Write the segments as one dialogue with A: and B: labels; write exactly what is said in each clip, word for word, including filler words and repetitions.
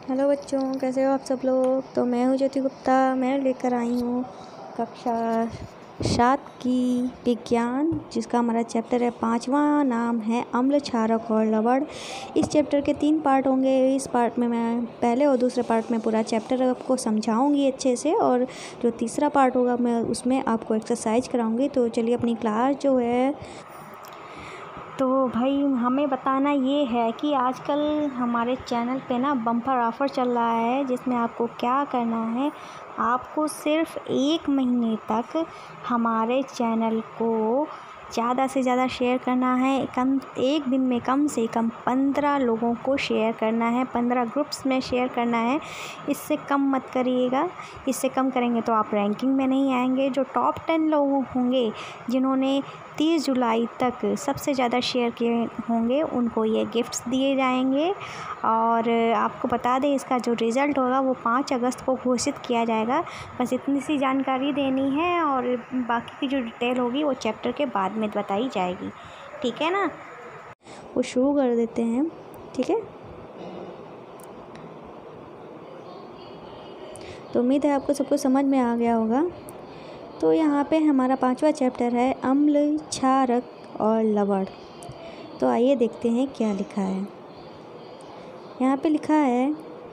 A: Hello बच्चों, कैसे हो आप सब लोग। तो मैं हूँ ज्योति गुप्ता। मैं लेकर आई हूँ कक्षा सात की विज्ञान, जिसका हमारा चैप्टर है पाँचवा। नाम है अम्ल, क्षारक और लवण। इस चैप्टर के तीन पार्ट होंगे। इस पार्ट में मैं पहले और दूसरे पार्ट में पूरा चैप्टर आपको समझाऊंगी अच्छे से, और जो तीसरा पार्ट होगा मैं उसमें आपको एक्सरसाइज कराऊंगी। तो चलिए अपनी क्लास जो है, तो भाई हमें बताना ये है कि आजकल हमारे चैनल पे ना बम्पर ऑफ़र चल रहा है, जिसमें आपको क्या करना है, आपको सिर्फ एक महीने तक हमारे चैनल को ज़्यादा से ज़्यादा शेयर करना है। कम एक दिन में कम से कम पंद्रह लोगों को शेयर करना है, पंद्रह ग्रुप्स में शेयर करना है। इससे कम मत करिएगा, इससे कम करेंगे तो आप रैंकिंग में नहीं आएंगे। जो टॉप टेन लोग होंगे जिन्होंने तीस जुलाई तक सबसे ज़्यादा शेयर किए होंगे, उनको ये गिफ्ट्स दिए जाएंगे। और आपको बता दें, इसका जो रिज़ल्ट होगा वो पाँच अगस्त को घोषित किया जाएगा। बस इतनी सी जानकारी देनी है, और बाकी की जो डिटेल होगी वो चैप्टर के बाद में बताई जाएगी। ठीक है ना। वो शुरू कर देते हैं। ठीक है, तो उम्मीद है आपको सबको समझ में आ गया होगा। तो यहाँ पे हमारा पांचवा चैप्टर है अम्ल, क्षारक और लवण। तो आइए देखते हैं क्या लिखा है। यहाँ पे लिखा है,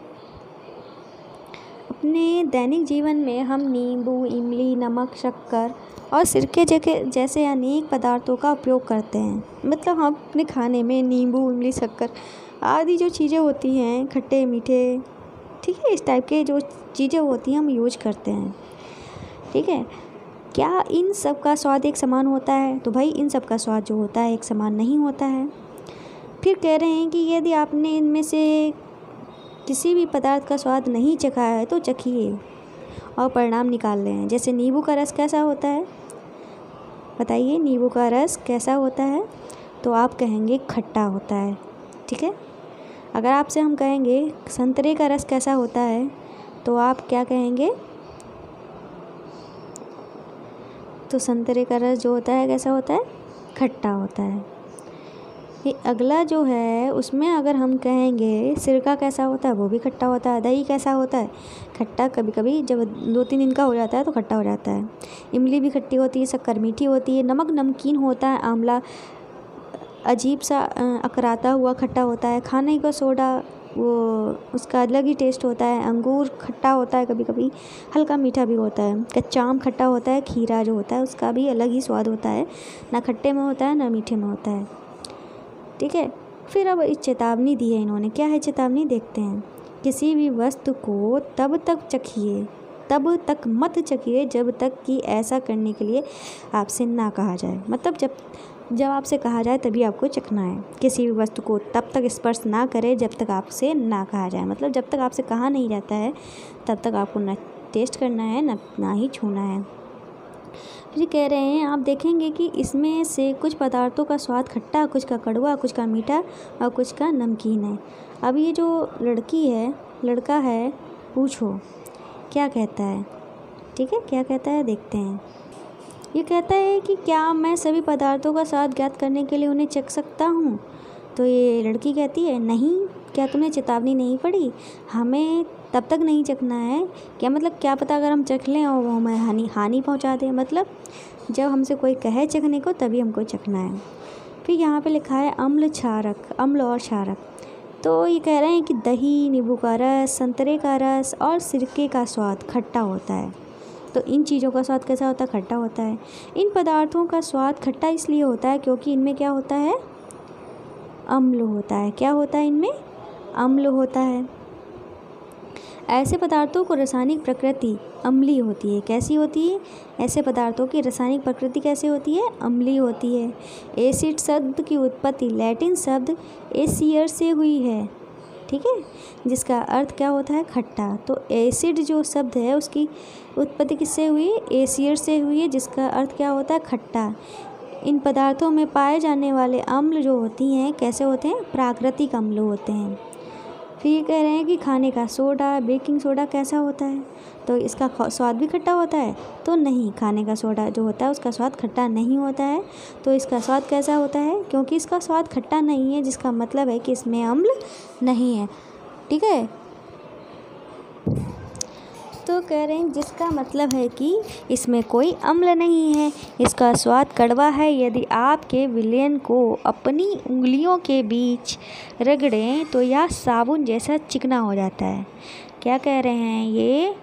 A: अपने दैनिक जीवन में हम नींबू, इमली, नमक, शक्कर और सिरके जैसे अनेक पदार्थों का उपयोग करते हैं। मतलब हम अपने खाने में नींबू, इमली, शक्कर आदि जो चीज़ें होती हैं, खट्टे मीठे, ठीक है, इस टाइप के जो चीज़ें होती हैं हम यूज करते हैं। ठीक है, क्या इन सब का स्वाद एक समान होता है? तो भाई इन सब का स्वाद जो होता है एक समान नहीं होता है। फिर कह रहे हैं कि यदि आपने इनमें से किसी भी पदार्थ का स्वाद नहीं चखा है तो चखिए और परिणाम निकाल लें हैं। जैसे नींबू का रस कैसा होता है, बताइए नींबू का रस कैसा होता है? तो आप कहेंगे खट्टा होता है। ठीक है, अगर आपसे हम कहेंगे संतरे का रस कैसा होता है, तो आप क्या कहेंगे? तो संतरे का रस जो होता है कैसा होता है? खट्टा होता है। ये अगला जो है उसमें अगर हम कहेंगे सिरका कैसा होता है, वो भी खट्टा होता है। दही कैसा होता है? खट्टा। कभी कभी जब दो तीन दिन का हो जाता है तो खट्टा हो जाता है। इमली भी खट्टी होती है, शक्कर मीठी होती है, नमक नमकीन होता है, आंवला अजीब सा अकराता हुआ खट्टा होता है, खाने का सोडा वो उसका अलग ही टेस्ट होता है, अंगूर खट्टा होता है, कभी कभी हल्का मीठा भी होता है, कच्चा आम खट्टा होता है, खीरा जो होता है उसका भी अलग ही स्वाद होता है, ना खट्टे में होता है ना मीठे में होता है। ठीक है, फिर अब इस चेतावनी दी है इन्होंने। क्या है चेतावनी, देखते हैं। किसी भी वस्तु को तब तक चखिए तब तक मत चखिए जब तक कि ऐसा करने के लिए आपसे ना कहा जाए। मतलब जब जब आपसे कहा जाए तभी आपको चखना है। किसी भी वस्तु को तब तक स्पर्श ना करें जब तक आपसे ना कहा जाए। मतलब जब तक आपसे कहा नहीं जाता है तब तक आपको ना टेस्ट करना है ना ना ही छूना है। फिर कह रहे हैं, आप देखेंगे कि इसमें से कुछ पदार्थों का स्वाद खट्टा, कुछ का कड़वा, कुछ का मीठा और कुछ का नमकीन है। अब ये जो लड़की है, लड़का है, पूछो क्या कहता है। ठीक है, क्या कहता है देखते हैं। ये कहता है कि क्या मैं सभी पदार्थों का स्वाद ज्ञात करने के लिए उन्हें चख सकता हूँ? तो ये लड़की कहती है, नहीं। क्या तुमने चेतावनी नहीं पढ़ी? हमें तब तक नहीं चखना है। क्या मतलब, क्या पता अगर हम चख लें और वो हमें हानि हानि पहुँचा दे। मतलब जब हमसे कोई कहे चखने को तभी हमको चखना है। फिर यहाँ पे लिखा है अम्ल, क्षारक, अम्ल और क्षारक। तो ये कह रहे हैं कि दही, नींबू का रस, संतरे का रस और सिरके का स्वाद खट्टा होता है। तो इन चीज़ों का स्वाद कैसा होता है? खट्टा होता है। इन पदार्थों का स्वाद खट्टा इसलिए होता है क्योंकि इनमें क्या होता है? अम्ल होता है। क्या होता है इनमें? अम्ल होता है। ऐसे पदार्थों को रासायनिक प्रकृति अम्लीय होती है। कैसी होती है? ऐसे पदार्थों की रासायनिक प्रकृति कैसे होती है? अम्लीय होती है। एसिड शब्द की उत्पत्ति लैटिन शब्द एसियर से हुई है। ठीक है, जिसका अर्थ क्या होता है? खट्टा। तो एसिड जो शब्द है उसकी उत्पत्ति किससे हुई है? एसियर से हुई है, जिसका अर्थ क्या होता है? खट्टा। इन पदार्थों में पाए जाने वाले अम्ल जो होती हैं कैसे होते हैं? प्राकृतिक अम्ल होते हैं। फिर ये कह रहे हैं कि खाने का सोडा, बेकिंग सोडा कैसा होता है? तो इसका स्वाद भी खट्टा होता है? तो नहीं, खाने का सोडा जो होता है उसका स्वाद खट्टा नहीं होता है। तो इसका स्वाद कैसा होता है? क्योंकि इसका स्वाद खट्टा नहीं है, जिसका मतलब है कि इसमें अम्ल नहीं है। ठीक है, तो कह रहे हैं जिसका मतलब है कि इसमें कोई अम्ल नहीं है, इसका स्वाद कड़वा है। यदि आपके विलयन को अपनी उंगलियों के बीच रगड़ें तो यह साबुन जैसा चिकना हो जाता है। क्या कह रहे हैं ये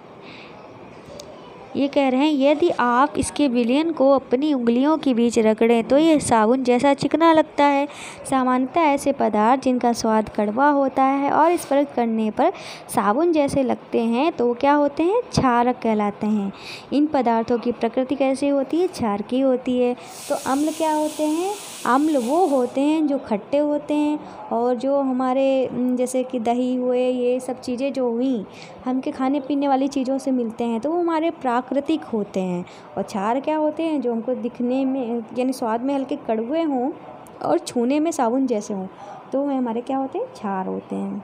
A: ये कह रहे हैं यदि आप इसके विलयन को अपनी उंगलियों के बीच रगड़ें तो यह साबुन जैसा चिकना लगता है। सामान्यतः ऐसे पदार्थ जिनका स्वाद कड़वा होता है और स्पर्श करने पर साबुन जैसे लगते हैं तो क्या होते हैं, क्षारक कहलाते हैं। इन पदार्थों की प्रकृति कैसी होती है, क्षारकीय होती है। तो अम्ल क्या होते हैं, अम्ल वो होते हैं जो खट्टे होते हैं और जो हमारे जैसे कि दही हुए, ये सब चीज़ें जो हुई हमके खाने पीने वाली चीज़ों से मिलते हैं तो वो हमारे प्राकृतिक होते हैं। और क्षार क्या होते हैं, जो हमको दिखने में यानी स्वाद में हल्के कड़वे हों और छूने में साबुन जैसे हों तो वे हमारे क्या होते हैं, क्षार होते हैं।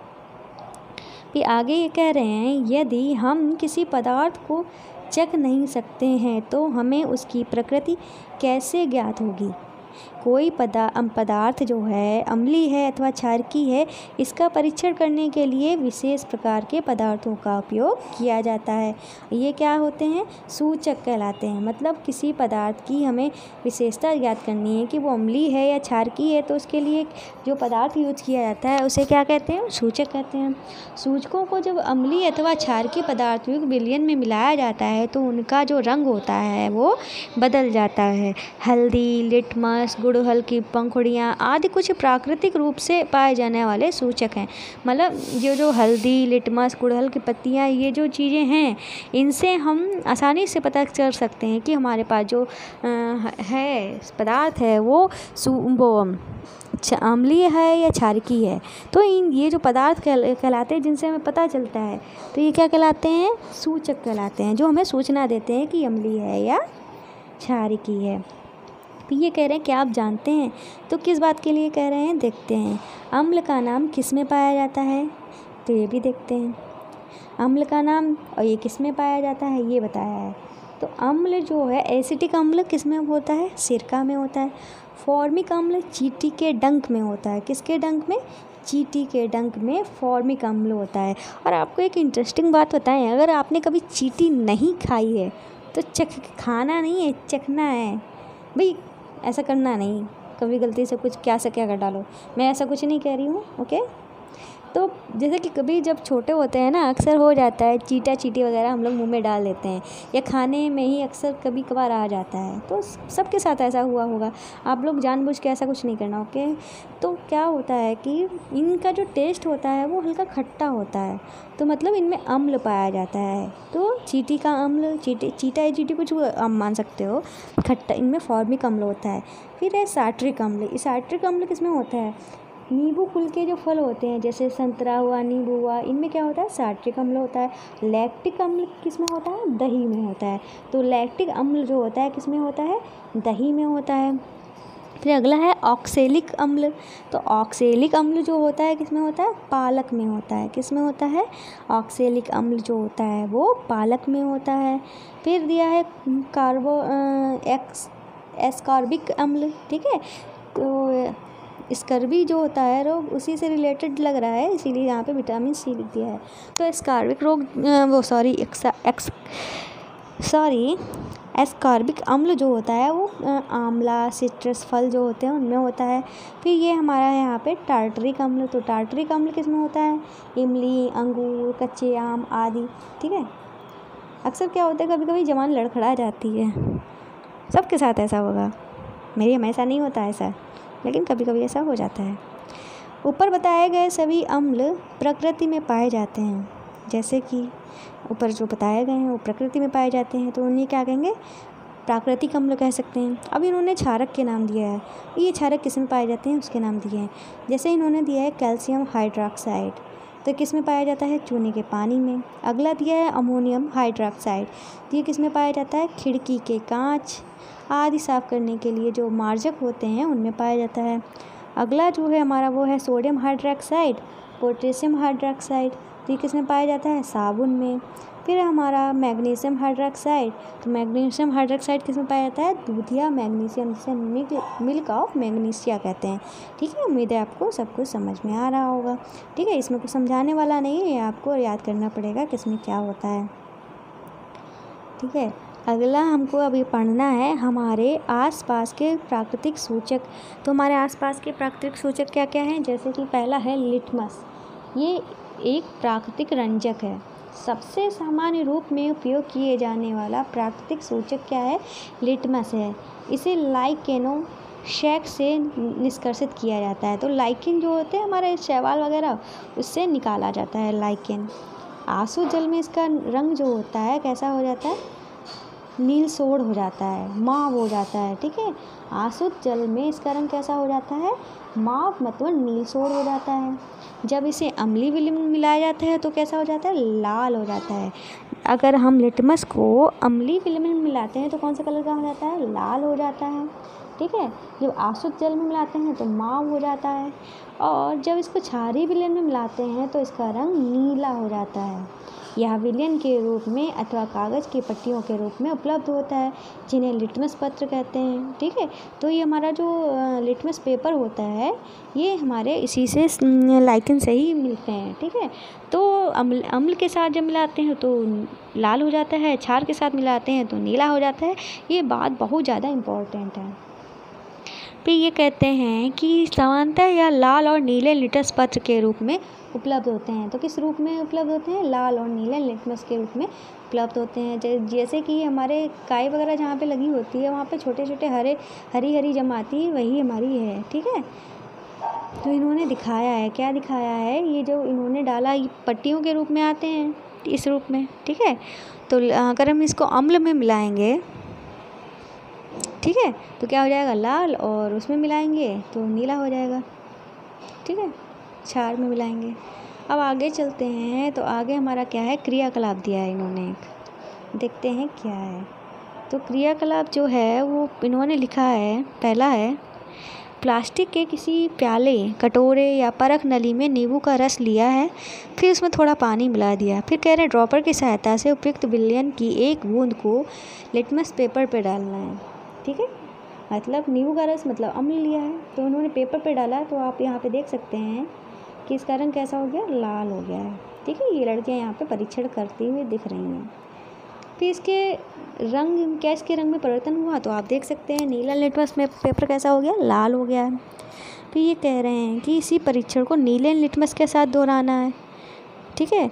A: फिर आगे ये कह रहे हैं यदि हम किसी पदार्थ को चख नहीं सकते हैं तो हमें उसकी प्रकृति कैसे ज्ञात होगी। कोई पदा पदार्थ जो है अम्लीय है अथवा क्षारकीय है, इसका परीक्षण करने के लिए विशेष प्रकार के पदार्थों का उपयोग किया जाता है। ये क्या होते हैं, सूचक कहलाते हैं। मतलब किसी पदार्थ की हमें विशेषता ज्ञात करनी है कि वो अम्लीय है या क्षारकीय है तो उसके लिए जो पदार्थ यूज किया जाता है उसे क्या कहते हैं, सूचक कहते हैं। सूचकों को जब अम्लीय अथवा क्षारकीय पदार्थ विलयन में मिलाया जाता है तो उनका जो रंग होता है वो बदल जाता है। हल्दी, लिटमस, गुड़हल की पंखुड़ियाँ आदि कुछ प्राकृतिक रूप से पाए जाने वाले सूचक हैं। मतलब ये जो हल्दी, लिटमस, गुड़हल की पत्तियाँ, ये जो चीज़ें हैं इनसे हम आसानी से पता कर सकते हैं कि हमारे पास जो आ, है पदार्थ है वो सू वो अम्लीय है या क्षारकीय है। तो इन ये जो पदार्थ कहलाते हैं जिनसे हमें पता चलता है तो ये क्या कहलाते हैं, सूचक कहलाते हैं, जो हमें सूचना देते हैं कि अम्लीय है या क्षारकीय है। फिर ये कह रहे हैं क्या आप जानते हैं, तो किस बात के लिए कह रहे हैं देखते हैं। अम्ल का नाम किस में पाया जाता है, तो ये भी देखते हैं। अम्ल का नाम और ये किस में पाया जाता है ये बताया है। तो अम्ल जो है एसिटिक अम्ल किस में होता है, सिरका में होता है। फॉर्मिक अम्ल चींटी के डंक में होता है। किसके डंक में, चींटी के डंक में फॉर्मिक अम्ल होता है। और आपको एक इंटरेस्टिंग बात बताएं, अगर आपने कभी चींटी नहीं खाई है तो चख खाना नहीं है, चखना है भाई, ऐसा करना नहीं कभी गलती से कुछ क्या से क्या कर डालो। मैं ऐसा कुछ नहीं कह रही हूँ, ओके। तो जैसे कि कभी जब छोटे होते हैं ना अक्सर हो जाता है चीटा चीटी वगैरह हम लोग मुंह में डाल लेते हैं या खाने में ही अक्सर कभी कभार आ जाता है। तो सबके साथ ऐसा हुआ होगा, आप लोग जानबूझ के ऐसा कुछ नहीं करना, ओके। तो क्या होता है कि इनका जो टेस्ट होता है वो हल्का खट्टा होता है, तो मतलब इनमें अम्ल पाया जाता है। तो चीटी का अम्ल, चीटी चीटा या चीटी कुछ आप मान सकते हो, खट्टा, इनमें फॉर्मिक अम्ल होता है। फिर है साइट्रिक अम्ल। इस साइट्रिक अम्ल किस में होता है, नींबू कुल के जो फल होते हैं जैसे संतरा हुआ, नींबू हुआ, इनमें क्या होता है, साइट्रिक अम्ल होता है। लैक्टिक अम्ल किस में होता है, दही में होता है। तो लैक्टिक अम्ल जो होता है किस में होता है, दही में होता है। फिर अगला है ऑक्सेलिक अम्ल। तो ऑक्सेलिक अम्ल जो होता है किस में होता है, पालक में होता है। किस में होता है, ऑक्सेलिक अम्ल जो होता है वो पालक में होता है। फिर दिया है कार्बो एक्स एस्कॉर्बिक अम्ल, ठीक है। तो स्कर्वी जो होता है रोग उसी से रिलेटेड लग रहा है, इसीलिए यहाँ पे विटामिन सी लिख दिया है। तो स्कर्विक रोग वो sorry X X sorry ascorbic अम्ल जो होता है वो आंवला, सिट्रस फल जो होते हैं उनमें होता है। फिर ये हमारा है यहाँ पे टार्टरिक अम्ल। तो टार्टरिक अम्ल किस में होता है, इमली, अंगूर, कच्चे आम आदि, ठीक है। अक्सर क्या होता है कभी कभी जवान लड़खड़ा जाती है, सबके साथ ऐसा होगा, मेरी हमेशा नहीं होता ऐसा, लेकिन कभी कभी ऐसा हो जाता है। ऊपर बताए गए सभी अम्ल प्रकृति में पाए जाते हैं, जैसे कि ऊपर जो बताए गए हैं वो प्रकृति में पाए जाते हैं, तो उन्हें क्या कहेंगे, प्राकृतिक अम्ल कह सकते हैं। अब इन्होंने क्षारक के नाम दिया है, ये क्षारक किस में पाए जाते हैं उसके नाम दिए हैं। जैसे इन्होंने दिया है कैल्शियम हाइड्रोक्साइड, तो किस में पाया जाता है, चूने के पानी में। अगला दिया है अमोनियम हाइड्रोक्साइड, तो ये किस में पाया जाता है, खिड़की के कांच आदि साफ़ करने के लिए जो मार्जक होते हैं उनमें पाया जाता है। अगला जो है हमारा वो है सोडियम हाइड्रोक्साइड, पोटेशियम हाइड्रोक्साइड, तो ये किस में पाया जाता है, साबुन में। फिर हमारा मैग्नीशियम हाइड्रोक्साइड, तो मैग्नीशियम हाइड्रोक्साइड किस में पाया जाता है, दूध या मैग्नीशियम, जिसे मिल्क मिल्क ऑफ मैग्नीशिया कहते हैं, ठीक है। उम्मीद है आपको सब कुछ समझ में आ रहा होगा, ठीक है। इसमें कुछ समझाने वाला नहीं है, आपको याद करना पड़ेगा किस में क्या होता है। ठीक है। अगला हमको अभी पढ़ना है हमारे आसपास के प्राकृतिक सूचक। तो हमारे आसपास के प्राकृतिक सूचक क्या क्या हैं? जैसे कि पहला है लिटमस। ये एक प्राकृतिक रंजक है। सबसे सामान्य रूप में उपयोग किए जाने वाला प्राकृतिक सूचक क्या है? लिटमस है। इसे लाइकेनो शैक से निष्कर्षित किया जाता है। तो लाइकेन जो होते हैं हमारे शैवाल वगैरह, उससे निकाला जाता है लाइकेन। आसू जल में इसका रंग जो होता है कैसा हो जाता है? नील सोड़ हो जाता है, माव हो जाता है। ठीक है, आसुत जल में इसका रंग कैसा हो जाता है? माव मतलब नील सोड़ हो जाता है। जब इसे अम्लीय विलयन में मिलाया जाता है तो कैसा हो जाता है? लाल हो जाता है। अगर हम लिटमस को अम्लीय विलयन में मिलाते हैं तो कौन सा कलर का हो जाता है? लाल हो जाता है। ठीक है, जब आसुत जल में मिलाते हैं तो माव हो जाता है, और जब इसको क्षारीय विलयन में मिलाते हैं तो इसका रंग नीला हो जाता है। यह विलयन के रूप में अथवा कागज़ की पट्टियों के रूप में उपलब्ध होता है, जिन्हें लिटमस पत्र कहते हैं। ठीक है, तो ये हमारा जो लिटमस पेपर होता है ये हमारे इसी से लाइकेन से ही मिलते हैं। ठीक है, तो अम्ल अम्ल के साथ जब मिलाते हैं तो लाल हो जाता है, क्षार के साथ मिलाते हैं तो नीला हो जाता है। ये बात बहुत ज़्यादा इम्पोर्टेंट है। फिर ये कहते हैं कि समानतः या लाल और नीले लिटमस पत्र के रूप में उपलब्ध होते हैं। तो किस रूप में उपलब्ध होते हैं? लाल और नीले लिटमस के रूप में उपलब्ध होते हैं। जैसे कि हमारे काई वगैरह जहाँ पे लगी होती है वहाँ पे छोटे छोटे हरे हरी हरी जमाती है, वही हमारी है। ठीक है, तो इन्होंने दिखाया है, क्या दिखाया है? ये जो इन्होंने डाला ये पट्टियों के रूप में आते हैं इस रूप में। ठीक है, तो अगर हम इसको अम्ल में मिलाएंगे, ठीक है, तो क्या हो जाएगा? लाल, और उसमें मिलाएंगे तो नीला हो जाएगा। ठीक है, क्षार में मिलाएंगे। अब आगे चलते हैं, तो आगे हमारा क्या है? क्रियाकलाप दिया है इन्होंने, देखते हैं क्या है। तो क्रियाकलाप जो है वो इन्होंने लिखा है, पहला है प्लास्टिक के किसी प्याले, कटोरे या परख नली में नींबू का रस लिया है, फिर उसमें थोड़ा पानी मिला दिया। फिर कह रहे हैं ड्रॉपर की सहायता से उपयुक्त विलयन की एक बूंद को लिटमस पेपर पर डालना है। ठीक है, मतलब नींबू का रस मतलब अम्ल लिया है तो उन्होंने पेपर पे डाला, तो आप यहाँ पे देख सकते हैं कि इसका रंग कैसा हो गया? लाल हो गया है। ठीक है, ये लड़कियाँ यहाँ पे परीक्षण करती हुई दिख रही हैं। फिर इसके रंग, क्या इसके रंग में परिवर्तन हुआ? तो आप देख सकते हैं नीला लिटमस में पेपर कैसा हो गया? लाल हो गया है। फिर ये कह रहे हैं कि इसी परीक्षण को नीले लिटमस के साथ दोहराना है। ठीक है,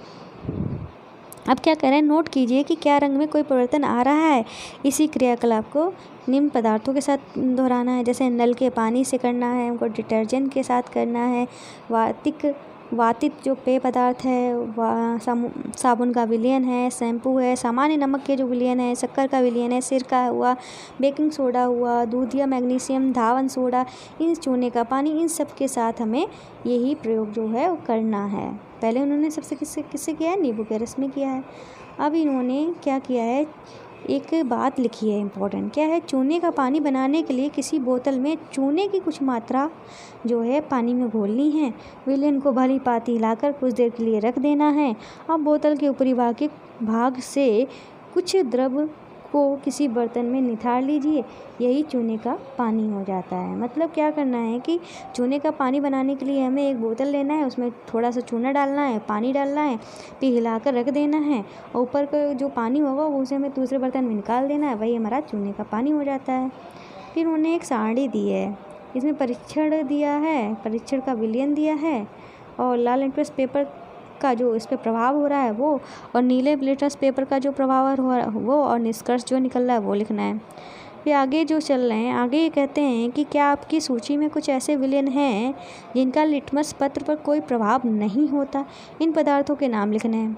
A: अब क्या करें? नोट कीजिए कि क्या रंग में कोई परिवर्तन आ रहा है। इसी क्रियाकलाप को निम्न पदार्थों के साथ दोहराना है। जैसे नल के पानी से करना है, हमको डिटर्जेंट के साथ करना है, वातिक वातित जो पेय पदार्थ है, वा साबुन का विलयन है, शैम्पू है, सामान्य नमक के जो विलयन है, शक्कर का विलयन है, सिरका हुआ, बेकिंग सोडा हुआ, दूध या मैग्नीशियम, धावन सोडा, इन चूने का पानी, इन सब के साथ हमें यही प्रयोग जो है वो करना है। पहले उन्होंने सबसे किससे किससे किया है? नींबू के रस में किया है। अब इन्होंने क्या किया है? एक बात लिखी है इम्पोर्टेंट, क्या है? चूने का पानी बनाने के लिए किसी बोतल में चूने की कुछ मात्रा जो है पानी में घोलनी है। विलयन को भली भांति हिलाकर कुछ देर के लिए रख देना है। अब बोतल के ऊपरी भाग के भाग से कुछ द्रव को किसी बर्तन में निथार लीजिए, यही चूने का पानी हो जाता है। मतलब क्या करना है कि चूने का पानी बनाने के लिए हमें एक बोतल लेना है, उसमें थोड़ा सा चूना डालना है, पानी डालना है, फिर हिलाकर रख देना है, और ऊपर का जो पानी होगा वो उसे हमें दूसरे बर्तन में निकाल देना है, वही हमारा चूने का पानी हो जाता है। फिर उन्होंने एक सारणी दी है, इसमें परीक्षण दिया है, परीक्षण का विलयन दिया है, और लाल लिटमस पेपर का जो इस पर प्रभाव हो रहा है वो, और नीले लिटमस पेपर का जो प्रभाव हो रहा है वो, और निष्कर्ष जो निकल रहा है वो लिखना है। फिर आगे जो चल रहे हैं, आगे ये कहते हैं कि क्या आपकी सूची में कुछ ऐसे विलयन हैं जिनका लिटमस पत्र पर कोई प्रभाव नहीं होता? इन पदार्थों के नाम लिखने हैं।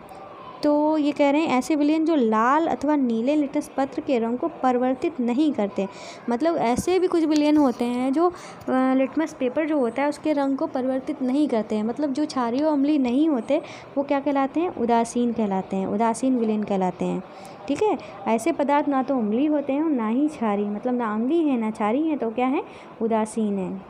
A: तो ये कह रहे हैं ऐसे विलयन जो लाल अथवा नीले लिटमस पत्र के रंग को परिवर्तित नहीं करते। मतलब ऐसे भी कुछ विलयन होते हैं जो लिटमस पेपर जो होता है उसके रंग को परिवर्तित नहीं करते हैं। मतलब जो क्षारीय और अम्लीय नहीं होते वो क्या कहलाते हैं? उदासीन कहलाते हैं, उदासीन विलयन कहलाते हैं। ठीक है, ऐसे पदार्थ ना तो अम्लीय होते हैं और ना ही क्षारीय, मतलब ना अम्लीय है ना क्षारीय है, तो क्या है? उदासीन है।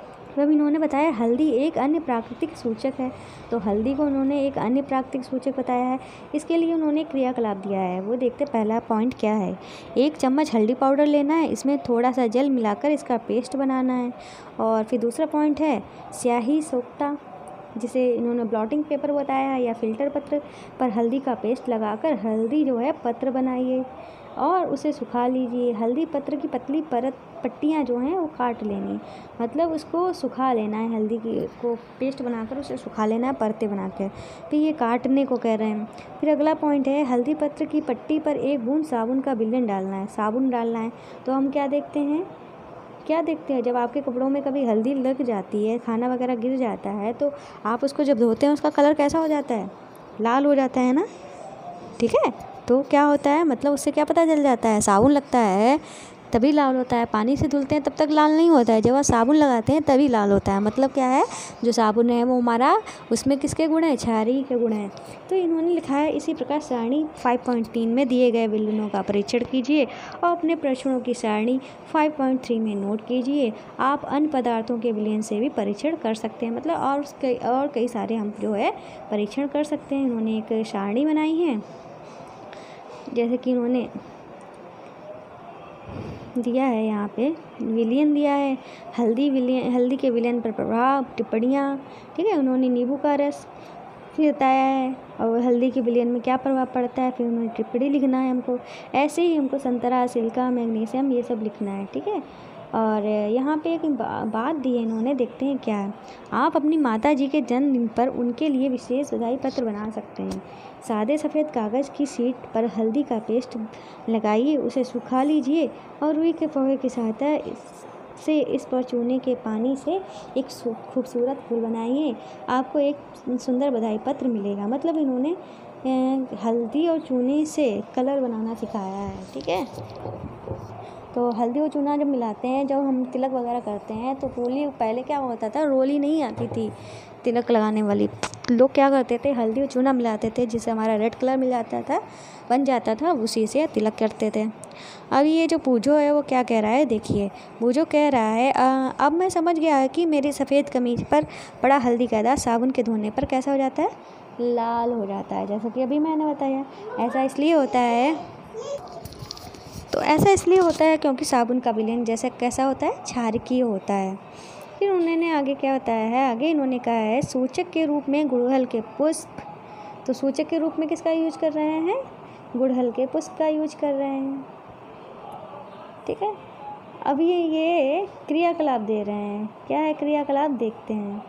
A: तब इन्होंने बताया हल्दी एक अन्य प्राकृतिक सूचक है। तो हल्दी को उन्होंने एक अन्य प्राकृतिक सूचक बताया है। इसके लिए उन्होंने क्रियाकलाप दिया है, वो देखते पहला पॉइंट क्या है। एक चम्मच हल्दी पाउडर लेना है, इसमें थोड़ा सा जल मिलाकर इसका पेस्ट बनाना है। और फिर दूसरा पॉइंट है स्याही सोक्ता जिसे इन्होंने ब्लॉटिंग पेपर बताया है या फिल्टर पत्र पर हल्दी का पेस्ट लगाकर हल्दी जो है पत्र बनाइए और उसे सुखा लीजिए। हल्दी पत्र की पतली परत पट्टियाँ जो हैं वो काट लेनी, मतलब उसको सुखा लेना है, हल्दी की को पेस्ट बनाकर उसे सुखा लेना है परतें बनाकर, फिर ये काटने को कह रहे हैं। फिर अगला पॉइंट है हल्दी पत्र की पट्टी पर एक बूंद साबुन का विलयन डालना है। साबुन डालना है तो हम क्या देखते हैं क्या देखते हैं जब आपके कपड़ों में कभी हल्दी लग जाती है, खाना वगैरह गिर जाता है, तो आप उसको जब धोते हैं उसका कलर कैसा हो जाता है, लाल हो जाता है ना। ठीक है, तो क्या होता है, मतलब उससे क्या पता चल जाता है, साबुन लगता है तभी लाल होता है। पानी से धुलते हैं तब तक लाल नहीं होता है, जब आप साबुन लगाते हैं तभी लाल होता है। मतलब क्या है, जो साबुन है वो हमारा उसमें किसके गुण है, क्षारीय के गुण हैं। तो इन्होंने लिखा है इसी प्रकार सारणी पाँच पॉइंट तीन में दिए गए विलयनों का परीक्षण कीजिए और अपने प्रश्नों की सारणी पाँच पॉइंट तीन में नोट कीजिए। आप अन्य पदार्थों के विलयन से भी परीक्षण कर सकते हैं, मतलब और कई और कई सारे हम जो है परीक्षण कर सकते हैं। इन्होंने एक सारणी बनाई है, जैसे कि इन्होंने दिया है यहाँ पे विलयन दिया है, हल्दी विलयन हल्दी के विलयन पर प्रभाव टिप्पणियाँ। ठीक है, उन्होंने नींबू का रस फिर बताया है और हल्दी के विलयन में क्या प्रभाव पड़ता है, फिर उन्होंने टिप्पणी लिखना है हमको। ऐसे ही हमको संतरा, सिलिका, मैग्नीशियम ये सब लिखना है। ठीक है, और यहाँ पे एक बा, बात दी है इन्होंने, देखते हैं क्या है। आप अपनी माता जी के जन्मदिन पर उनके लिए विशेष बधाई पत्र बना सकते हैं। सादे सफ़ेद कागज़ की शीट पर हल्दी का पेस्ट लगाइए, उसे सुखा लीजिए और रुई के फव्वे की सहायता से इस पर चूने के पानी से एक खूबसूरत फूल बनाइए, आपको एक सुंदर बधाई पत्र मिलेगा। मतलब इन्होंने हल्दी और चूने से कलर बनाना सिखाया है। ठीक है, तो हल्दी और चूना जब मिलाते हैं, जब हम तिलक वगैरह करते हैं तो रोली, पहले क्या होता था, रोली नहीं आती थी तिलक लगाने वाली, लोग क्या करते थे, हल्दी और चूना मिलाते थे जिससे हमारा रेड कलर मिल जाता था, बन जाता था, उसी से तिलक करते थे। अब ये जो बूझो है वो क्या कह रहा है, देखिए बूझो कह रहा है आ, अब मैं समझ गया है कि मेरी सफ़ेद कमीज पर बड़ा हल्दी का दाग साबुन के धोने पर कैसा हो जाता है, लाल हो जाता है, जैसा कि अभी मैंने बताया। ऐसा इसलिए होता है तो ऐसा इसलिए होता है क्योंकि साबुन का विलयन जैसा कैसा होता है, क्षारकीय होता है। फिर उन्होंने आगे क्या बताया है, आगे इन्होंने कहा है सूचक के रूप में गुड़हल के पुष्प। तो सूचक के रूप में किसका यूज कर रहे हैं, गुड़हल के पुष्प का यूज कर रहे हैं। ठीक है, अब ये ये क्रियाकलाप दे रहे हैं, क्या है क्रियाकलाप, देखते हैं।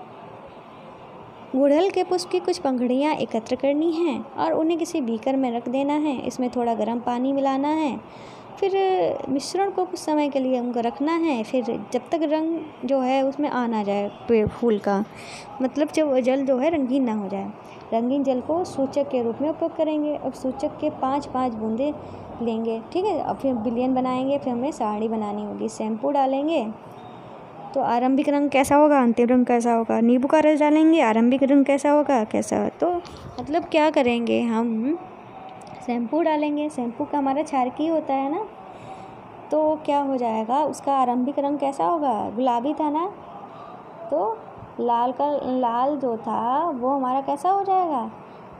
A: गुड़हल के पुष्प की कुछ पंखुड़ियाँ एकत्र करनी हैं और उन्हें किसी बीकर में रख देना है, इसमें थोड़ा गर्म पानी मिलाना है, फिर मिश्रण को कुछ समय के लिए उनको रखना है, फिर जब तक रंग जो है उसमें आ ना जाए पेड़ फूल का, मतलब जब जल जो है रंगीन ना हो जाए। रंगीन जल को सूचक के रूप में उपयोग करेंगे। अब सूचक के पाँच पाँच बूंदे लेंगे। ठीक है, अब फिर विलयन बनाएंगे, फिर हमें साड़ी बनानी होगी, शैम्पू डालेंगे तो आरंभिक रंग कैसा होगा, अंतिम रंग कैसा होगा। नींबू का रस डालेंगे, आरंभिक रंग कैसा होगा, कैसा। तो मतलब क्या करेंगे, हम शैम्पू डालेंगे, शैम्पू का हमारा क्षारकीय होता है ना, तो क्या हो जाएगा, उसका आरंभिक रंग कैसा होगा, गुलाबी था ना, तो लाल का लाल जो था वो हमारा कैसा हो जाएगा,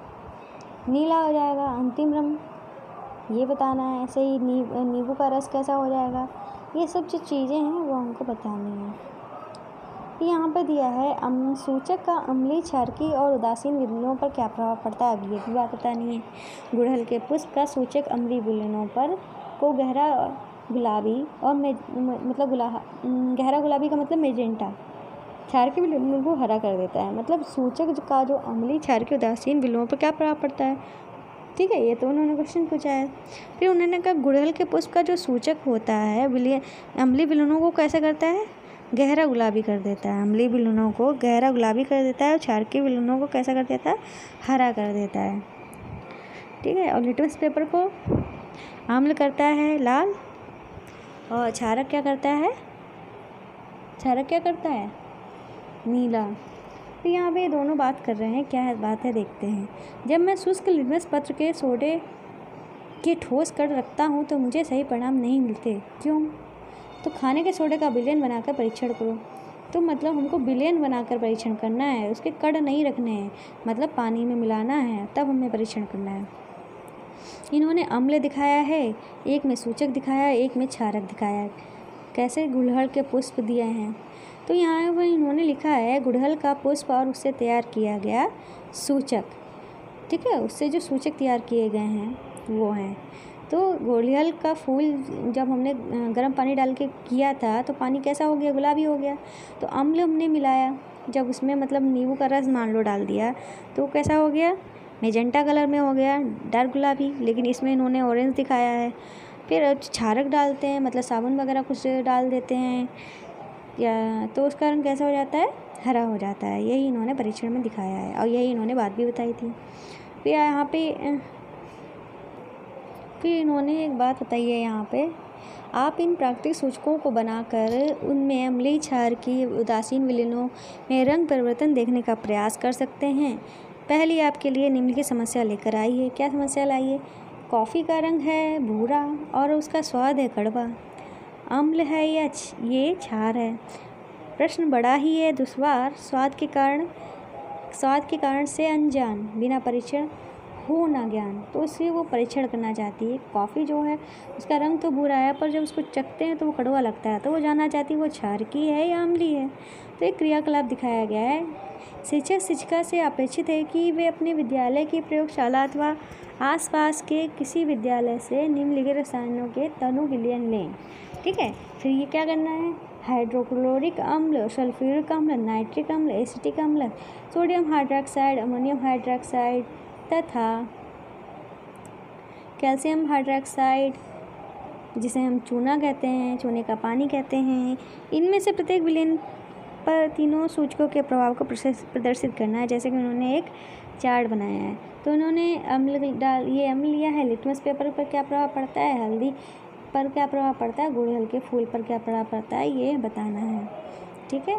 A: नीला हो जाएगा। अंतिम रंग ये बताना है। ऐसे ही नी नींबू का रस कैसा हो जाएगा, ये सब जो चीज़ें हैं वो हमको बतानी है। यहाँ पर दिया है अम सूचक का अम्लीय, क्षारकीय और उदासीन विलयनों पर क्या प्रभाव पड़ता है, अब ये भी बात बतानी है। गुड़हल के पुष्प का सूचक अम्लीय विलयनों पर को गहरा गुलाबी और मे मतलब गुला गहरा गुलाबी का मतलब मेजेंटा, क्षारकीय विलयनों को हरा कर देता है। मतलब सूचक का जो अम्लीय, क्षारकीय, उदासीन विलयनों पर क्या प्रभाव पड़ता है। ठीक है, ये तो उन्होंने क्वेश्चन पूछा है। फिर उन्होंने कहा गुड़हल के पुष्प का जो सूचक होता है विलयन अम्लीय विलयनों को कैसे करता है, गहरा गुलाबी कर देता है। अम्लीय विलयनों को गहरा गुलाबी कर देता है और क्षारकीय विलयनों को कैसा कर देता है, हरा कर देता है। ठीक है, और लिटमस पेपर को आम्ल करता है लाल, और क्षारक क्या करता है, क्षारक क्या करता है, नीला। तो यहाँ पे दोनों बात कर रहे हैं, क्या है बात है, देखते हैं। जब मैं शुष्क लिटमस पत्र के सोडे के ठोस कर रखता हूँ तो मुझे सही परिणाम नहीं मिलते, क्यों। तो खाने के सोडे का विलयन बनाकर परीक्षण करो। तो मतलब हमको विलयन बनाकर परीक्षण करना है, उसके कण नहीं रखने हैं, मतलब पानी में मिलाना है, तब हमें परीक्षण करना है। इन्होंने अम्ल दिखाया है, एक में सूचक दिखाया है, एक में क्षारक दिखाया है। कैसे, गुड़हल के पुष्प दिए हैं। तो यहाँ पर इन्होंने लिखा है गुड़हल का पुष्प और उससे तैयार किया गया सूचक, ठीक है, उससे जो सूचक तैयार किए गए हैं वो हैं। तो गुड़हल का फूल जब हमने गर्म पानी डाल के किया था तो पानी कैसा हो गया, गुलाबी हो गया। तो अम्ल हमने मिलाया, जब उसमें मतलब नींबू का रस मान लो डाल दिया तो कैसा हो गया, मेजेंटा कलर में हो गया, डार्क गुलाबी। लेकिन इसमें इन्होंने ऑरेंज दिखाया है। फिर क्षारक डालते हैं, मतलब साबुन वगैरह कुछ डाल देते हैं या, तो उसका रंग कैसा हो जाता है, हरा हो जाता है। यही इन्होंने परीक्षण में दिखाया है और यही इन्होंने बात भी बताई थी। फिर यहाँ पे फिर इन्होंने एक बात बताई है यहाँ पे, आप इन प्राकृतिक सूचकों को बनाकर उनमें अम्लीय क्षार की उदासीन विलयनों में रंग परिवर्तन देखने का प्रयास कर सकते हैं। पहली आपके लिए निम्न की समस्या लेकर आई है। क्या समस्या लाई है? कॉफ़ी का रंग है भूरा और उसका स्वाद है कड़वा। अम्ल है या ये क्षार है? प्रश्न बड़ा ही है दुश्वार, स्वाद के कारण स्वाद के कारण से अनजान, बिना परीक्षण हो ना ज्ञान। तो इसलिए वो परीक्षण करना चाहती है। कॉफ़ी जो है उसका रंग तो भूरा है, पर जब उसको चखते हैं तो वो कड़वा लगता है, तो वो जानना चाहती है वो क्षार की है या अम्ली है। तो एक क्रियाकलाप दिखाया गया है। शिक्षक शिक्षिका से अपेक्षित है कि वे अपने विद्यालय की प्रयोगशाला अथवा आसपास के किसी विद्यालय से निम्नलिखित रसायनों के तनु विलयन लें, ठीक है। फिर ये क्या करना है, हाइड्रोक्लोरिक अम्ल, सल्फ्यूरिक अम्ल, नाइट्रिक अम्ल, एसिटिक अम्ल, सोडियम हाइड्रोक्साइड, अमोनियम हाइड्रोक्साइड तथा कैल्शियम हाइड्रोक्साइड, जिसे हम चूना कहते हैं, चूने का पानी कहते हैं, इनमें से प्रत्येक विलयन पर तीनों सूचकों के प्रभाव को प्रदर्शित करना है। जैसे कि उन्होंने एक चार्ट बनाया है। तो उन्होंने अम्ल डाल ये अम्ल लिया है, लिटमस पेपर पर क्या प्रभाव पड़ता है, हल्दी पर क्या प्रभाव पड़ता है, गुड़हल के फूल पर क्या प्रभाव पड़ता है, ये बताना है, ठीक है,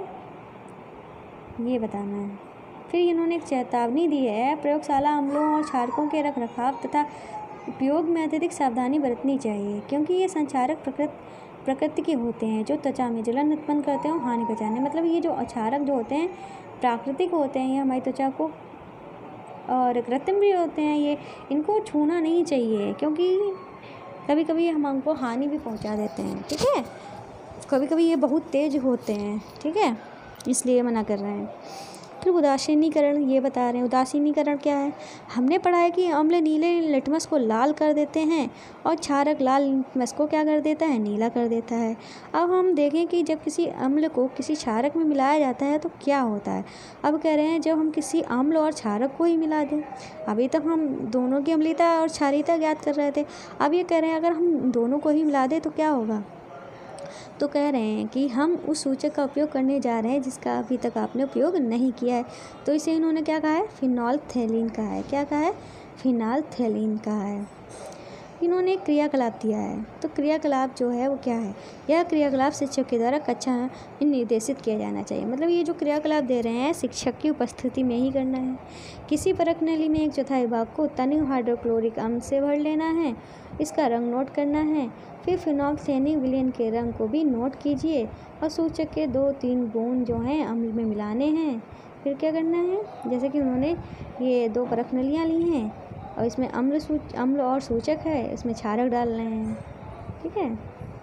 A: ये बताना है। फिर इन्होंने एक चेतावनी दी है, प्रयोगशाला अम्लों और क्षारकों के रख रखाव तथा उपयोग में अत्यधिक सावधानी बरतनी चाहिए, क्योंकि ये संचारक प्रकृति प्रकृति के होते हैं जो त्वचा में जलन उत्पन्न करते हैं और हानि पहुंचाने। मतलब ये जो क्षारक जो होते हैं प्राकृतिक होते हैं, ये हमारी त्वचा को, और कृत्रिम भी होते हैं, ये इनको छूना नहीं चाहिए, क्योंकि कभी कभी हम हमको हानि भी पहुंचा देते हैं, ठीक है। कभी कभी ये बहुत तेज होते हैं, ठीक है, इसलिए मना कर रहे हैं। फिर उदासीनीकरण ये बता रहे हैं। उदासीनीकरण क्या है? हमने पढ़ा है कि अम्ल नीले लिटमस को लाल कर देते हैं और क्षारक लाल लिटमस को क्या कर देता है, नीला कर देता है। अब हम देखें कि जब किसी अम्ल को किसी क्षारक में मिलाया जाता है तो क्या होता है। अब कह रहे हैं जब हम किसी अम्ल और क्षारक को ही मिला दें, अभी तक हम दोनों की अम्लीयता और क्षारीयता ज्ञात कर रहे थे, अब ये कह रहे हैं अगर हम दोनों को ही मिला दें तो क्या होगा। तो कह रहे हैं कि हम उस सूचक का उपयोग करने जा रहे हैं जिसका अभी तक आपने उपयोग नहीं किया है। तो इसे इन्होंने क्या कहा है, फिनोल्फथेलीन कहा है। क्या कहा है, फिनोल्फथेलीन कहा है। इन्होंने एक क्रियाकलाप दिया है। तो क्रियाकलाप जो है वो क्या है, यह क्रियाकलाप शिक्षक के द्वारा कक्षा में निर्देशित किया जाना चाहिए। मतलब ये जो क्रियाकलाप दे रहे हैं शिक्षक की उपस्थिति में ही करना है। किसी परख नली में एक चौथाई भाग को तनु हाइड्रोक्लोरिक अम्ल से भर लेना है, इसका रंग नोट करना है। फिर फिनोल्फथेलिन विलयन के रंग को भी नोट कीजिए और सूचक के दो तीन बूंद जो हैं अम्ल में मिलाने हैं। फिर क्या करना है, जैसे कि उन्होंने ये दो परख नलियाँ ली हैं और इसमें अम्ल सूच अम्ल और सूचक है, इसमें क्षारक डाल रहे हैं, ठीक है।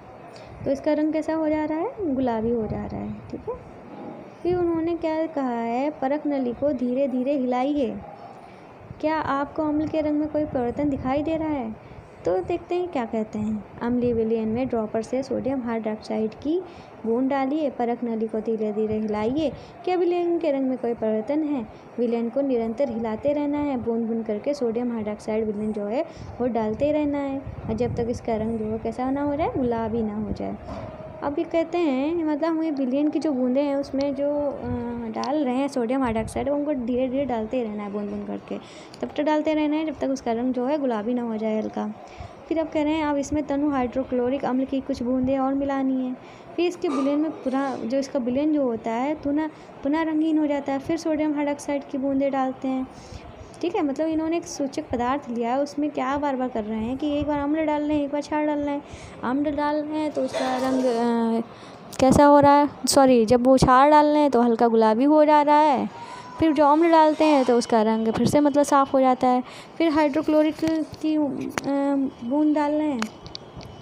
A: तो इसका रंग कैसा हो जा रहा है, गुलाबी हो जा रहा है, ठीक है। फिर उन्होंने क्या कहा है, परख नली को धीरे धीरे हिलाइए। क्या आपको अम्ल के रंग में कोई परिवर्तन दिखाई दे रहा है? तो देखते हैं क्या कहते हैं। अम्लीय विलयन में ड्रॉपर से सोडियम हाइड्रोक्साइड की बूंद डालिए, परख नली को धीरे धीरे हिलाइए। क्या विलयन के रंग में कोई परिवर्तन है? विलयन को निरंतर हिलाते रहना है, बूंद बूंद करके सोडियम हाइड्रोक्साइड विलयन जो है वो डालते रहना है और जब तक इसका रंग जो है कैसा ना हो जाए, गुलाबी ना हो जाए। अब ये कहते हैं मतलब हमें विलयन की जो बूंदें हैं उसमें जो डाल रहे हैं सोडियम हाइड्रोक्साइड, उनको धीरे धीरे डालते रहना है, बूंद बूंद करके तब तक डालते रहना है जब तक उसका रंग जो है गुलाबी ना हो जाए हल्का। फिर अब कह रहे हैं अब इसमें तनु हाइड्रोक्लोरिक अम्ल की कुछ बूंदें और मिलानी है। फिर इसके विलयन में पूरा जो इसका विलयन जो होता है पुनः पुनः रंगीन हो जाता है। फिर सोडियम हाइड्रोक्साइड की बूंदें डालते हैं, ठीक है। मतलब इन्होंने एक सूचक पदार्थ लिया है, उसमें क्या बार बार कर रहे हैं कि एक बार अम्ल डाल रहे हैं, एक बार क्षार डाल रहे हैं। अम्ल डाल रहे हैं तो उसका रंग आ, कैसा हो रहा है, सॉरी जब वो क्षार डाल रहे हैं तो हल्का गुलाबी हो जा रहा है। फिर जो अम्ल डालते हैं तो उसका रंग फिर से मतलब साफ़ हो जाता है। फिर हाइड्रोक्लोरिक की बूंद डाल रहे हैं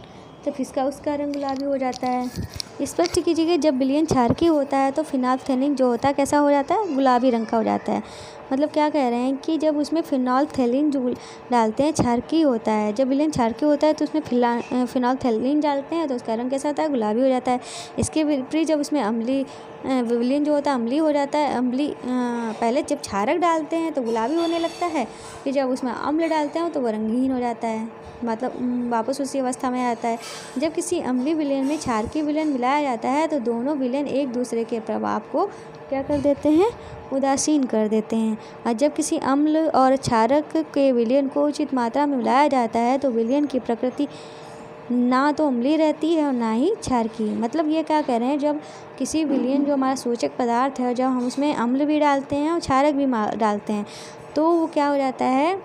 A: तो फिर उसका रंग गुलाबी हो जाता है। स्पष्ट कीजिए जब विलयन क्षारकीय होता है तो फिनोल्फथालीन जो होता है कैसा हो जाता है, गुलाबी रंग का हो जाता है। मतलब क्या कह रहे हैं कि जब उसमें फिनोल्फथालीन जो डालते हैं क्षारकीय होता है, जब विलयन क्षारकीय होता है तो उसमें फिला फिनोल्फथालीन डालते हैं तो उसका रंग कैसा होता है, गुलाबी हो जाता है। इसके विपरीत जब उसमें अम्लीय विलयन जो होता है अम्लीय हो जाता है, अम्लीय पहले जब क्षारक डालते हैं तो गुलाबी होने लगता है, फिर जब उसमें अम्ल डालते हैं तो वो रंगहीन हो जाता है, मतलब वापस उसी अवस्था में आता है। जब किसी अम्लीय विलयन में क्षारकीय विलयन मिलाया जाता है तो दोनों विलयन एक दूसरे के प्रभाव को क्या कर देते हैं, उदासीन कर देते हैं। और जब किसी अम्ल और क्षारक के विलयन को उचित मात्रा में मिलाया जाता है तो विलयन की प्रकृति ना तो अम्लीय रहती है और ना ही क्षारकीय। मतलब ये क्या कह रहे हैं, जब किसी विलयन जो हमारा सूचक पदार्थ है, जब हम उसमें अम्ल भी डालते हैं और क्षारक भी डालते हैं तो वो क्या हो जाता है,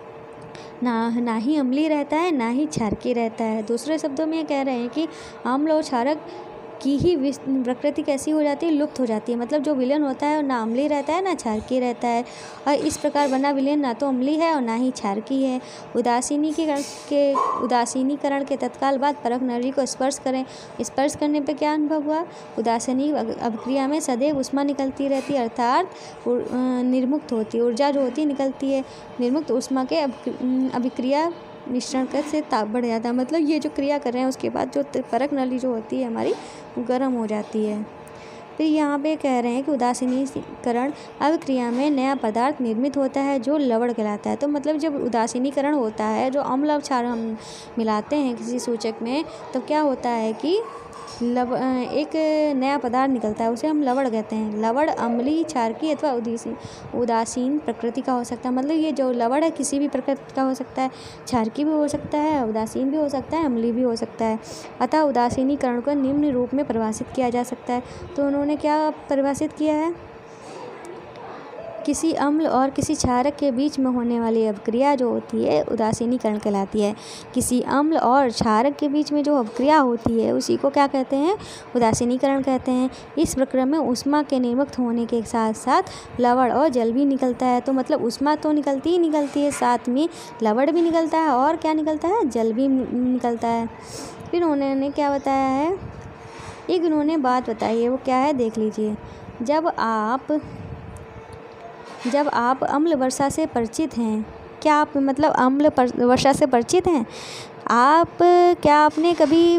A: ना ना ही अम्लीय रहता है ना ही क्षारकीय रहता है। दूसरे शब्दों में ये कह रहे हैं कि अम्ल और क्षारक की ही प्रकृति कैसी हो जाती है, लुप्त हो जाती है। मतलब जो विलयन होता है ना अम्लीय रहता है ना क्षारकीय रहता है, और इस प्रकार बना विलयन ना तो अम्लीय है और ना ही क्षारकीय है। उदासीनीकरण के उदासीनीकरण के तत्काल बाद परख नली को स्पर्श करें। स्पर्श करने पर क्या अनुभव हुआ, उदासीनी अभिक्रिया में सदैव ऊष्मा निकलती रहती है, अर्थात निर्मुक्त होती है, ऊर्जा जो होती है निकलती है। निर्मुक्त ऊष्मा के अभिक्रिया मिश्रण कर से ताप बढ़ जाता है। मतलब ये जो क्रिया कर रहे हैं उसके बाद जो परख नली जो होती है हमारी गर्म हो जाती है। फिर यहाँ पे कह रहे हैं कि उदासीनीकरण अभिक्रिया में नया पदार्थ निर्मित होता है जो लवण कहलाता है। तो मतलब जब उदासीनीकरण होता है, जो अम्ल और क्षार हम मिलाते हैं किसी सूचक में, तो क्या होता है कि लव एक नया पदार्थ निकलता है, उसे हम लवण कहते हैं। लवण अम्लीय, क्षारकीय अथवा उदासीन उदासीन प्रकृति का हो सकता है। मतलब ये जो लवण है किसी भी प्रकृति का हो सकता है, क्षारकीय भी हो सकता है, उदासीन भी हो सकता है, अम्लीय भी हो सकता है। अतः उदासीनीकरण को निम्न रूप में परिभाषित किया जा सकता है। तो उन्होंने क्या परिभाषित किया है, किसी अम्ल और किसी क्षारक के बीच में होने वाली अभिक्रिया जो होती है उदासीनीकरण कहलाती है। किसी अम्ल और क्षारक के बीच में जो अभिक्रिया होती है उसी को क्या कहते हैं, उदासीनीकरण कहते हैं। इस प्रक्रिया में ऊष्मा के निर्मुक्त होने के साथ साथ लवण और जल भी निकलता है। तो मतलब ऊष्मा तो निकलती ही निकलती है, साथ में लवण भी निकलता है और क्या निकलता है, जल भी निकलता है। फिर उन्होंने क्या बताया है, एक उन्होंने बात बताई है, वो क्या है देख लीजिए। जब आप जब आप अम्ल वर्षा से परिचित हैं, क्या आप मतलब अम्ल वर्षा से परिचित हैं आप? क्या आपने कभी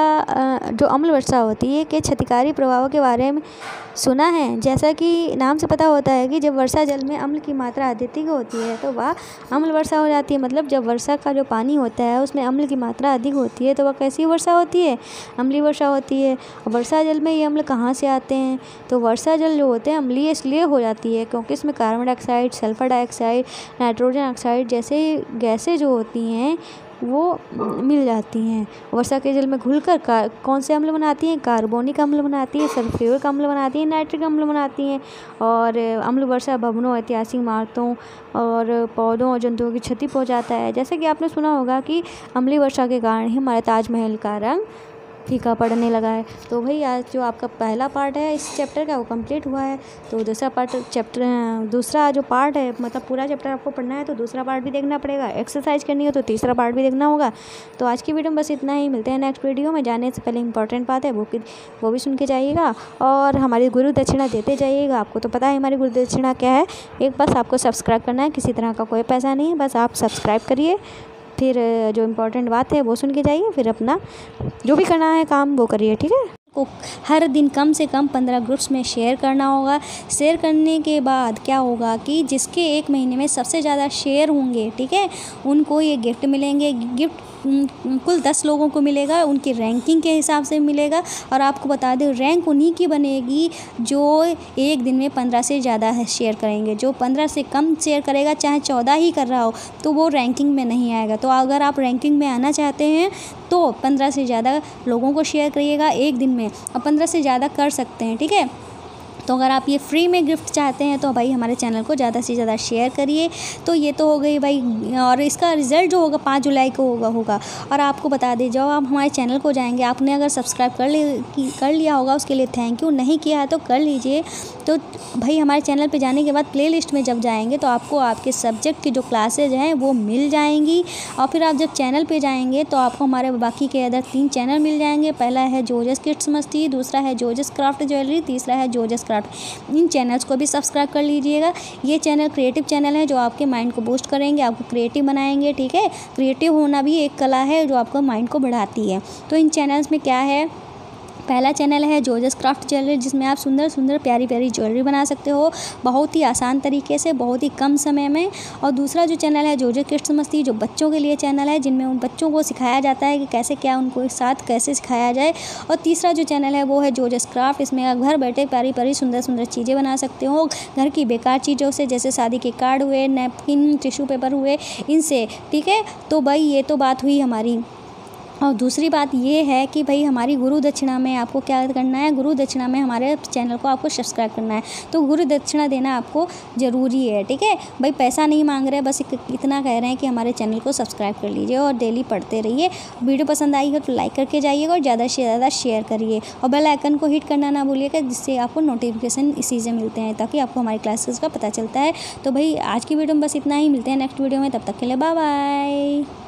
A: वर्षा जो अम्ल वर्षा होती है के क्षतिकारी प्रभावों के बारे में सुना है? जैसा कि नाम से पता होता है कि जब वर्षा जल में अम्ल की मात्रा अधिक होती है तो वह अम्ल वर्षा हो जाती है। मतलब जब वर्षा का जो पानी होता है उसमें अम्ल की मात्रा अधिक होती है तो वह कैसी वर्षा होती है, अम्लीय वर्षा होती है। वर्षा जल में ये अम्ल कहाँ से आते हैं, तो वर्षा जल जो होते हैं अम्लीय इसलिए हो जाती है क्योंकि इसमें carbon dioxide, sulphur dioxide, nitrogen oxide जैसे गैसें जो होती हैं वो मिल जाती हैं। वर्षा के जल में घुलकर का कौन से अम्ल बनाती हैं, कार्बोनिक अम्ल बनाती हैं, सल्फ्यूरिक अम्ल बनाती हैं, नाइट्रिक अम्ल बनाती हैं। और अम्ल वर्षा भवनों, ऐतिहासिक इमारतों और पौधों और जंतुओं की क्षति पहुंचाता है। जैसे कि आपने सुना होगा कि अम्लीय वर्षा के कारण ही हमारे ताजमहल का रंग फीका पड़ने लगा है। तो भाई आज जो आपका पहला पार्ट है इस चैप्टर का वो कंप्लीट हुआ है। तो दूसरा पार्ट चैप्टर दूसरा जो पार्ट है मतलब पूरा चैप्टर आपको पढ़ना है तो दूसरा पार्ट भी देखना पड़ेगा। एक्सरसाइज करनी हो तो तीसरा पार्ट भी देखना होगा। तो आज की वीडियो में बस इतना ही, मिलते हैं नेक्स्ट वीडियो में। जाने से पहले इंपॉर्टेंट बात है वो वो भी सुन के जाइएगा और हमारी गुरु दक्षिणा देते जाइएगा। आपको तो पता है हमारी गुरु दक्षिणा क्या है, एक बस आपको सब्सक्राइब करना है, किसी तरह का कोई पैसा नहीं है, बस आप सब्सक्राइब करिए। फिर जो इम्पोर्टेंट बात है वो सुन के जाइए, फिर अपना जो भी करना है काम वो करिए, ठीक है। को हर दिन कम से कम पंद्रह ग्रुप्स में शेयर करना होगा। शेयर करने के बाद क्या होगा कि जिसके एक महीने में सबसे ज़्यादा शेयर होंगे, ठीक है, उनको ये गिफ्ट मिलेंगे। गिफ्ट कुल दस लोगों को मिलेगा, उनकी रैंकिंग के हिसाब से मिलेगा। और आपको बता दें रैंक उन्हीं की बनेगी जो एक दिन में पंद्रह से ज़्यादा है शेयर करेंगे। जो पंद्रह से कम शेयर करेगा, चाहे चौदह ही कर रहा हो, तो वो रैंकिंग में नहीं आएगा। तो अगर आप रैंकिंग में आना चाहते हैं तो पंद्रह से ज़्यादा लोगों को शेयर करिएगा एक दिन में, और पंद्रह से ज़्यादा कर सकते हैं, ठीक है। तो अगर आप ये फ्री में गिफ्ट चाहते हैं तो भाई हमारे चैनल को ज़्यादा से ज़्यादा शेयर करिए। तो ये तो हो गई भाई, और इसका रिज़ल्ट जो होगा पाँच जुलाई को होगा होगा और आपको बता दें जब आप हमारे चैनल को जाएंगे, आपने अगर सब्सक्राइब कर ले कर लिया होगा उसके लिए थैंक यू, नहीं किया है तो कर लीजिए।
B: तो भाई हमारे चैनल पे जाने के बाद प्लेलिस्ट में जब जाएंगे तो आपको आपके सब्जेक्ट की जो क्लासेज हैं वो मिल जाएंगी। और फिर आप जब चैनल पे जाएंगे तो आपको हमारे बाकी के अदर तीन चैनल मिल जाएंगे। पहला है जोजस किड्स मस्ती, दूसरा है जोजस क्राफ्ट ज्वेलरी, तीसरा है जोजस क्राफ्ट। इन चैनल्स को भी सब्सक्राइब कर लीजिएगा। ये चैनल क्रिएटिव चैनल है जो आपके माइंड को बूस्ट करेंगे, आपको क्रिएटिव बनाएंगे। ठीक है, क्रिएटिव होना भी एक कला है जो आपको माइंड को बढ़ाती है। तो इन चैनल्स में क्या है, पहला चैनल है जोजस क्राफ्ट ज्वेलरी, जिसमें आप सुंदर सुंदर प्यारी प्यारी ज्वेलरी बना सकते हो बहुत ही आसान तरीके से, बहुत ही कम समय में। और दूसरा जो चैनल है जोजस किड्स मस्ती, जो बच्चों के लिए चैनल है, जिनमें उन बच्चों को सिखाया जाता है कि कैसे क्या उनको एक साथ कैसे सिखाया जाए। और तीसरा जो चैनल है वो है जोजस क्राफ्ट, इसमें आप घर बैठे प्यारी प्यारी सुंदर सुंदर चीज़ें बना सकते हो घर की बेकार चीज़ों से, जैसे शादी के कार्ड हुए, नैपकिन, टिश्यू पेपर हुए, इनसे। ठीक है, तो भाई ये तो बात हुई हमारी। और दूसरी बात ये है कि भाई हमारी गुरु दक्षिणा में आपको क्या करना है, गुरु दक्षिणा में हमारे चैनल को आपको सब्सक्राइब करना है। तो गुरु दक्षिणा देना आपको ज़रूरी है। ठीक है भाई, पैसा नहीं मांग रहे, बस इतना कह रहे हैं कि हमारे चैनल को सब्सक्राइब कर लीजिए और डेली पढ़ते रहिए। वीडियो पसंद आई हो तो लाइक करके जाइएगा और ज़्यादा से ज़्यादा शेयर करिए और बेल आइकन को हिट करना ना भूलिएगा, जिससे आपको नोटिफिकेशन इसी से मिलते हैं, ताकि आपको हमारी क्लासेस का पता चलता है। तो भाई आज की वीडियो में बस इतना ही, मिलते हैं नेक्स्ट वीडियो में, तब तक के लिए बाय बाय।